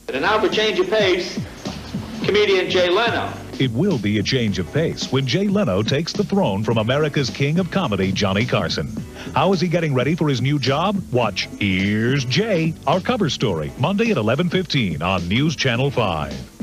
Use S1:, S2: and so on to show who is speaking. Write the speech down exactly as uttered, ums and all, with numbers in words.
S1: And now for change of pace, comedian Jay Leno.
S2: It will be a change of pace when Jay Leno takes the throne from America's king of comedy, Johnny Carson. How is he getting ready for his new job? Watch Here's Jay, our cover story, Monday at eleven fifteen on News Channel five.